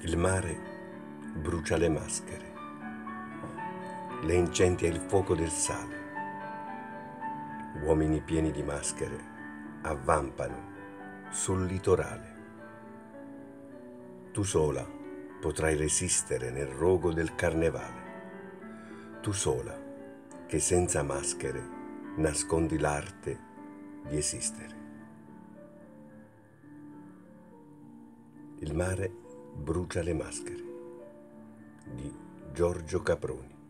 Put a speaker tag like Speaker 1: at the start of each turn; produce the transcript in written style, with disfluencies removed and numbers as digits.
Speaker 1: Il mare brucia le maschere, le incendia il fuoco del sale. Uomini pieni di maschere avvampano sul litorale. Tu sola potrai resistere nel rogo del carnevale. Tu sola che senza maschere nascondi l'arte di esistere. Il mare brucia le maschere di Giorgio Caproni.